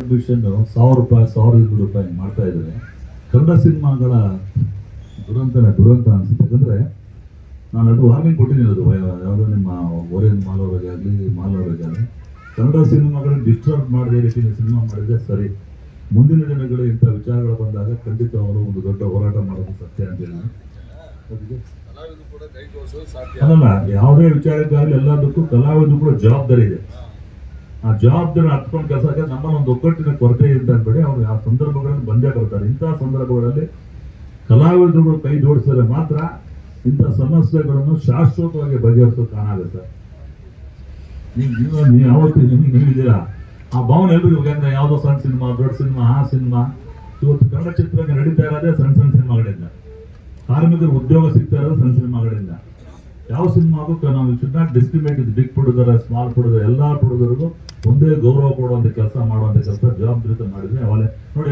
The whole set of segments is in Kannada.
ಮಿಷನ್ 1,000 ರೂಪಾಯಿ 1,200 ರೂಪಾಯಿ ಮಾಡ್ತಾ ಇದ್ದಾರೆ. ಕನ್ನಡ ಸಿನಿಮಾಗಳ ದುರಂತ ಅನಿಸುತ್ತೆ. ಯಾಕಂದರೆ ನಾನು ಅದು ವಾರ್ನಿಂಗ್ ಕೊಟ್ಟಿದ್ದೀನಿ, ಅದು ಯಾವುದೋ ನಿಮ್ಮ ಓರಿಯನ್ ಮಾಲವರಿಗೆ ಆಗಲಿ ಕನ್ನಡ ಸಿನಿಮಾಗಳನ್ನ ಡಿಸ್ಟರ್ಬ್ ಮಾಡದೇ ರೀತಿ ಸಿನಿಮಾ ಮಾಡಿದರೆ ಸರಿ. ಮುಂದಿನ ದಿನಗಳು ಇಂಥ ವಿಚಾರಗಳು ಬಂದಾಗ ಖಂಡಿತ ಅವರು ಒಂದು ದೊಡ್ಡ ಹೋರಾಟ ಮಾಡೋದು ಸತ್ಯ ಅಂತ ಹೇಳಿ ಅಲ್ಲ, ಯಾವುದೇ ವಿಚಾರಕ್ಕಾಗಲಿ ಎಲ್ಲದಕ್ಕೂ ಕಲಾವಿದ್ರು ಕೂಡ ಜವಾಬ್ದಾರಿ ಇದೆ. ಆ ಜವಾಬ್ದಾರಿ ಹತ್ಕೊಂಡು ಕೆಲಸ ನಮ್ಮಲ್ಲಿ ಒಂದು ಒಗ್ಗಟ್ಟಿನ ಕೊರತೆ ಇದೆ ಅಂತಬೇಡಿ. ಅವ್ರು ಯಾವ ಸಂದರ್ಭಗಳಲ್ಲಿ ಬಂದೇ ಬರ್ತಾರೆ. ಇಂತಹ ಸಂದರ್ಭಗಳಲ್ಲಿ ಕಲಾವಿದರುಗಳು ಕೈ ಜೋಡಿಸಿದ್ರೆ ಮಾತ್ರ ಇಂಥ ಸಮಸ್ಯೆಗಳನ್ನು ಶಾಶ್ವತವಾಗಿ ಬಗೆಹರಿಸೋಕೆ ಕಾಣಾಗುತ್ತೆ. ನೀವು ಯಾವತ್ತು ನಿಮಗಿದ್ದೀರಾ ಆ ಭಾವನೆ ಎಲ್ರಿಗೂ. ಯಾಕಂದ್ರೆ ಯಾವುದೋ ಸಣ್ಣ ಸಿನಿಮಾ, ದೊಡ್ಡ ಸಿನಿಮಾ, ಆ ಸಿನಿಮಾ ಇವತ್ತು ಕನ್ನಡ ಚಿತ್ರರಂಗ ನಡೀತಾ ಇರೋದೇ ಸಣ್ಣ ಸಿನಿಮಾಗಳಿಂದ. ಕಾರ್ಮಿಕರು ಉದ್ಯೋಗ ಸಿಗ್ತಾ ಇರೋದು ಸಣ್ಣ ಸಿನಿಮಾಗಳಿಂದ. ಯಾವ ಸಿನಿಮಾಗೂ ನಾವು ಶುಡ್ ನಾಟ್ ಡಿಸ್ಕ್ರಿಮಿನೇಟ್ ಇದು. ಬಿಗ್ ಪ್ರೊಡ್ಯೂಸರ್, ಸ್ಮಾಲ್ ಪ್ರೊಡ್ಯೂಸರ್, ಎಲ್ಲ ಪ್ರೊಡ್ಯೂಸರ್ಗೂ ಒಂದೇ ಗೌರವ ಕೊಡುವಂಥ ಕೆಲಸ, ಮಾಡುವಂಥ ಕೆಲಸ ಜವಾಬ್ದಾರಿತ ಮಾಡಿದ್ರೆ ಅವಲೇ ನೋಡಿ.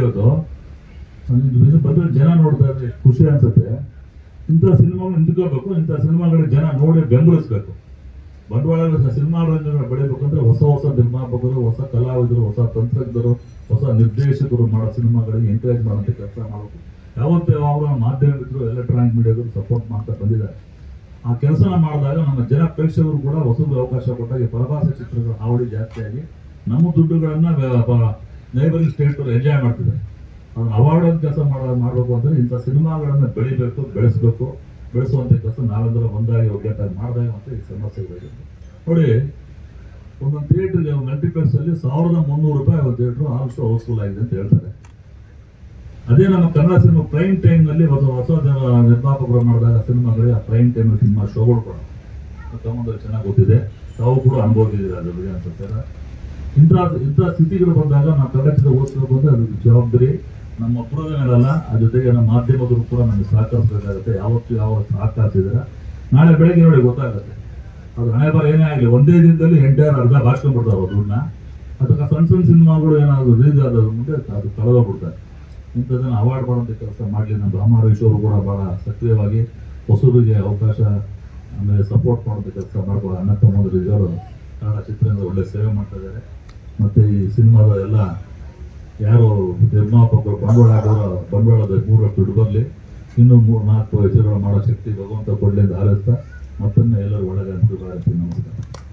ಇವತ್ತು ಬಂದ್ರೆ ಜನ ನೋಡ್ತಾ ಇದ್ರೆ ಖುಷಿ ಅನ್ಸುತ್ತೆ. ಇಂಥ ಸಿನಿಮಾಗಳು ನಿಂತ್ಕೋಬೇಕು, ಇಂಥ ಸಿನಿಮಾಗಳಿಗೆ ಜನ ನೋಡಿ ಬೆಂಬಲಿಸ್ಬೇಕು. ಬಂಡವಾಳ ಸಿನಿಮಾ ರಂಗ ಬೆಳಿಬೇಕಂದ್ರೆ ಹೊಸ ನಿರ್ಮಾಪಕರು, ಹೊಸ ಕಲಾವಿದರು, ಹೊಸ ತಂತ್ರಜ್ಞರು, ಹೊಸ ನಿರ್ದೇಶಕರು ಮಾಡೋ ಸಿನಿಮಾಗಳಿಗೆ ಎಂಕರೇಜ್ ಮಾಡೋಂಥ ಕೆಲಸ ಮಾಡಬೇಕು. ಯಾವತ್ತೂ ಅವರ ಮಾಧ್ಯಮಿಕರು, ಎಲೆಕ್ಟ್ರಾನಿಕ್ ಮೀಡಿಯಾಗಳು ಸಪೋರ್ಟ್ ಮಾಡ್ತಾ ಬಂದಿದ್ದಾರೆ. ಆ ಕೆಲಸನ ಮಾಡಿದಾಗ ನಮ್ಮ ಜನ ಪ್ರೇಕ್ಷಕರು ಕೂಡ ಹೊಸದು ಅವಕಾಶ ಕೊಟ್ಟಾಗ ಪರಭಾಷೆ ಚಿತ್ರಗಳ ಹಾವಳಿ ಜಾಸ್ತಿಯಾಗಿ ನಮ್ಮ ದುಡ್ಡುಗಳನ್ನು ನೈಬರಿಂಗ್ ಸ್ಟೇಟ್ಗಳು ಎಂಜಾಯ್ ಮಾಡ್ತಿದ್ದಾರೆ. ಅದನ್ನು ಅವಾರ್ಡ್ ಅಂತ ಕೆಲಸ ಮಾಡಬೇಕು ಅಂದರೆ ಇಂಥ ಸಿನಿಮಾಗಳನ್ನು ಬೆಳೆಸುವಂಥ ಕೆಲಸ ನಾವೆಲ್ಲರೂ ಒಂದಾಗಿ ಒಗ್ಗಟ್ಟಾಗಿ ಮಾಡಿದಾಗ ಮತ್ತೆ ಈ ಸಮಸ್ಯೆಗಳಿದೆ. ನೋಡಿ, ಒಂದೊಂದು ಥಿಯೇಟ್ರಿಗೆ ಮಲ್ಟಿಪ್ಲೆಕ್ಸಲ್ಲಿ 1,300 ರೂಪಾಯಿ ಒಂದು ಥಿಯೇಟ್ರು ಆಲ್ಸೋ ಹೌಸ್ಫುಲ್ ಆಗಿದೆ ಅಂತ ಹೇಳ್ತಾರೆ. ಅದೇ ನಮ್ಮ ಕನ್ನಡ ಸಿನಿಮಾ ಪ್ರೈಮ್ ಟೈಮ್ನಲ್ಲಿ ಹೊಸ ನಿರ್ಮಾಪಕರು ಮಾಡಿದಾಗ ಸಿನಿಮಾಗಳಿಗೆ ಆ ಪ್ರೈಮ್ ಟೈಮ್ ಸಿನಿಮಾ ಶೋಗಳು ಕೂಡ ತಮ್ಮಂದ್ರೆ ಚೆನ್ನಾಗಿ ಗೊತ್ತಿದೆ, ತಾವು ಕೂಡ ಅನುಭವಿಸಿದ್ದೀರ ಅದ್ರ ಬಗ್ಗೆ ಅನ್ಸುತ್ತಾರೆ. ಇಂಥ ಸ್ಥಿತಿಗಳು ಬಂದಾಗ ನಾವು ಕನ್ನಡ ಚಿತ್ರ ಓದಿಸ್ಬೇಕು ಅಂದರೆ ಅದು ಜವಾಬ್ದಾರಿ ನಮ್ಮ ಒಬ್ಬರದೇ ಮೇಲಲ್ಲ, ಅದ್ರ ಜೊತೆಗೆ ನಮ್ಮ ಮಾಧ್ಯಮದವರು ಕೂಡ ನಮಗೆ ಸಹಕರಿಸಬೇಕಾಗುತ್ತೆ. ಯಾವ ಸಹಕರಿಸಿದ್ರೆ ನಾಳೆ ಬೆಳಗ್ಗೆ ನೋಡಿ ಗೊತ್ತಾಗುತ್ತೆ. ಅದು ಹಣೆ ಬರ ಏನೇ ಆಗಲಿ ಒಂದೇ ದಿನದಲ್ಲಿ ಎಂಟೈರ್ ಅರ್ಧ ಭಾಷೆಕೊಂಡ್ಬಿಡ್ತಾರೆ ದುಡ್ಡನ್ನ. ಅದಕ್ಕೆ ಸಣ್ಣ ಸಿನಿಮಾಗಳು ಏನಾದರೂ ರಿಲೀಸ್ ಆದದ್ರ ಮುಂದೆ ಅದು ಕಳೆದೋಗ್ಬಿಡ್ತಾರೆ. ಇಂಥದ್ದನ್ನು ಅವಾಯ್ಡ್ ಮಾಡುವಂಥ ಕೆಲಸ ಮಾಡಲಿ. ನಮ್ಮ ರಾಮರಾವೇಶ್ವರು ಕೂಡ ಭಾಳ ಸಕ್ರಿಯವಾಗಿ ಹೊಸರಿಗೆ ಅವಕಾಶ ಆಮೇಲೆ ಸಪೋರ್ಟ್ ಮಾಡುವಂಥ ಕೆಲಸ ಮಾಡ್ಕೊಳ್ಳೋ ಅಣ್ಣ ತಮ್ಮಂದಿರು ಕನ್ನಡ ಚಿತ್ರರಂಗ ಒಳ್ಳೆ ಸೇವೆ ಮಾಡ್ತಾ ಇದ್ದಾರೆ. ಮತ್ತು ಈ ಸಿನಿಮಾದ ಎಲ್ಲ ಯಾರು ನಿರ್ಮಾಪಕರು ಬಂಡವಾಳ ಹಾಕಿದ್ರು ಬಂಡವಾಳದ 3 ದುಡ್ಡು ಬರಲಿ, ಇನ್ನೂ 3-4 ಹೆಸರುಗಳು ಮಾಡೋ ಶಕ್ತಿ ಭಗವಂತ ಕೊಡಲಿ ಅಂತ ಹಾರೈಸ್ತಾ ಮತ್ತೊಮ್ಮೆ ಎಲ್ಲರೂ ಒಳ್ಳೆಯ ಅನುಕೂಲ. ನಮಸ್ಕಾರ.